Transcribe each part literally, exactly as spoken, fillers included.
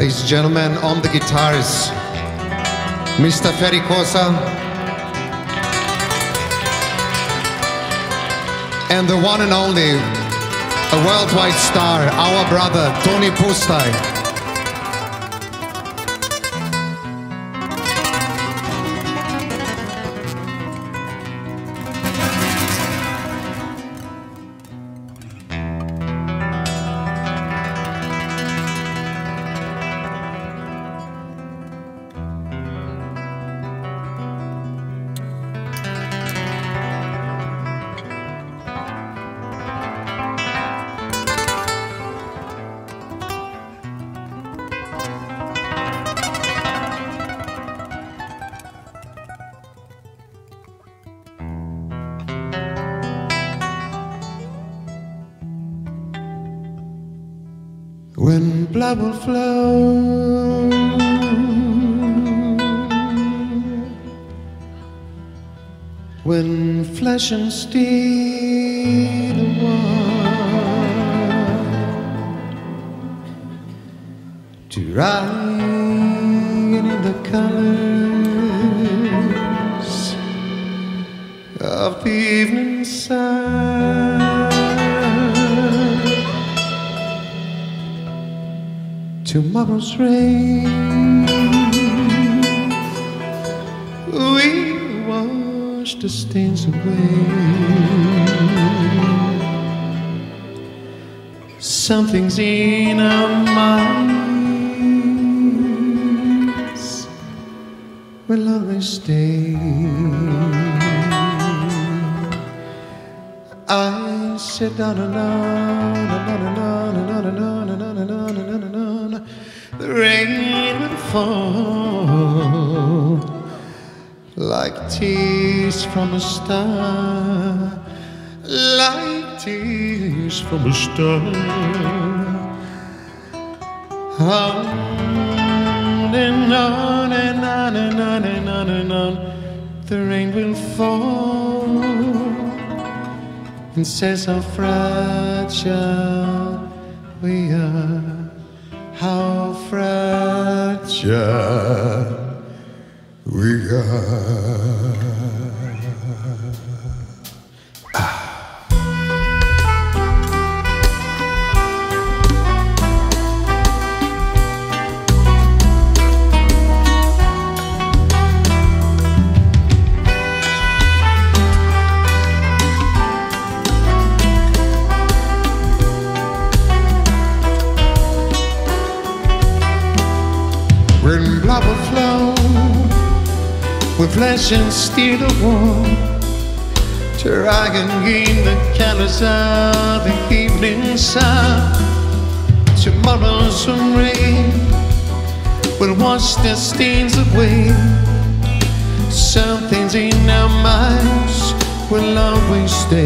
Ladies and gentlemen, on the guitars, Mister Feri Kosa, and the one and only, a worldwide star, our brother, Tony Pusztai. When blood will flow, when flesh and steel are one, to ride in the colors of the evening sun. Tomorrow's rain will wash the stains away. Something's in our minds will always stay. I said da da da da da da da da da. The rain will fall like tears from a star, like tears from a star. On and on and on and on and on and on, the rain will fall and says how fragile we are. How fragile we are. When blood will flow, when flesh and steel are warm, to ride and gain the colors of the evening sun. Tomorrow's rain will wash the stains away. Some things in our minds will always stay.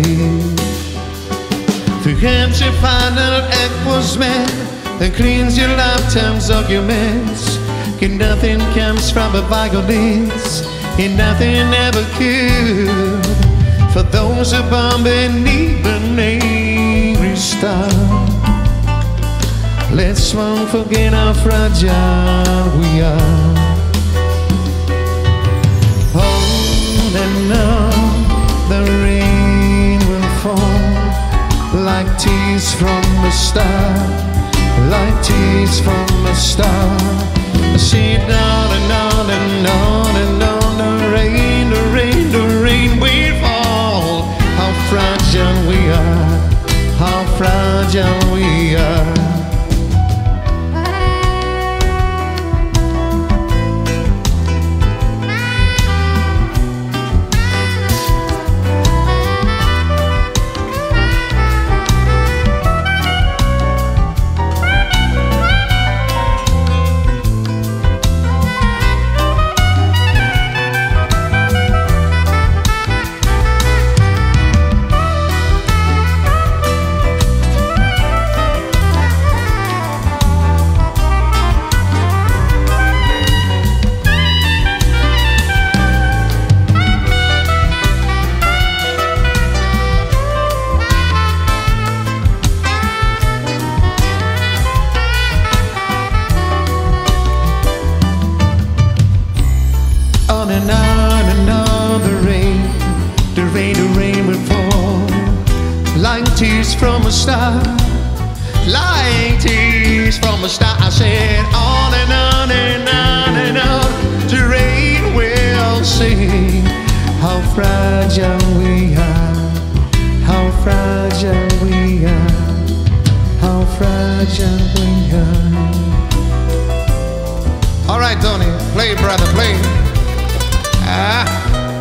To catch your final echoes, man, and cleanse your lifetime's arguments. And nothing comes from a violence, and nothing ever could. For those who born beneath an angry star, let's won't forget how fragile we are. On and on, the rain will fall like tears from a star, like tears from a star. I see it on and on and on and on. The rain, the rain, the rain will fall. How fragile we are, how fragile we are. from a star, like tears from a star. I said on and on and on and on, the rain will sing. How fragile we are, how fragile we are, how fragile we are. All right, Tony, play, brother, play. Ah.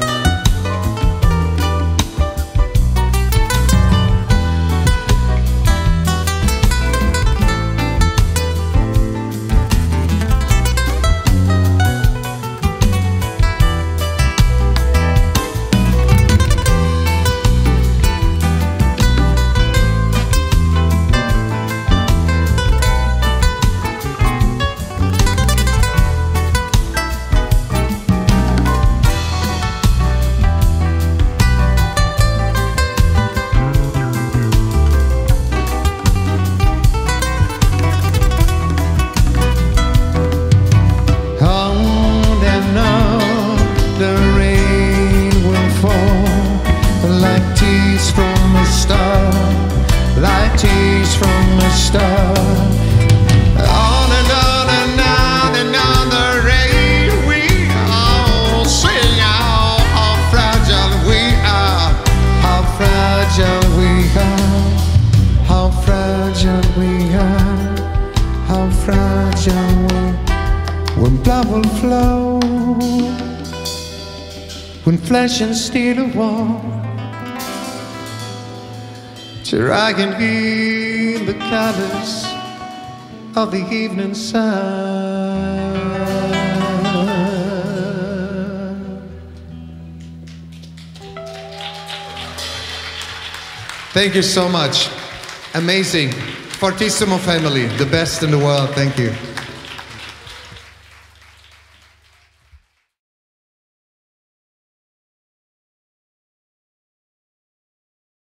From a star, like tears from a star. On and on and on and on the rain we all sing out. How fragile we are, how fragile we are, how fragile we are, how fragile we. When blood will flow, when flesh and steel war, till I can feel the colors of the evening sun. Thank you so much. Amazing. Fortissimo family, the best in the world. Thank you.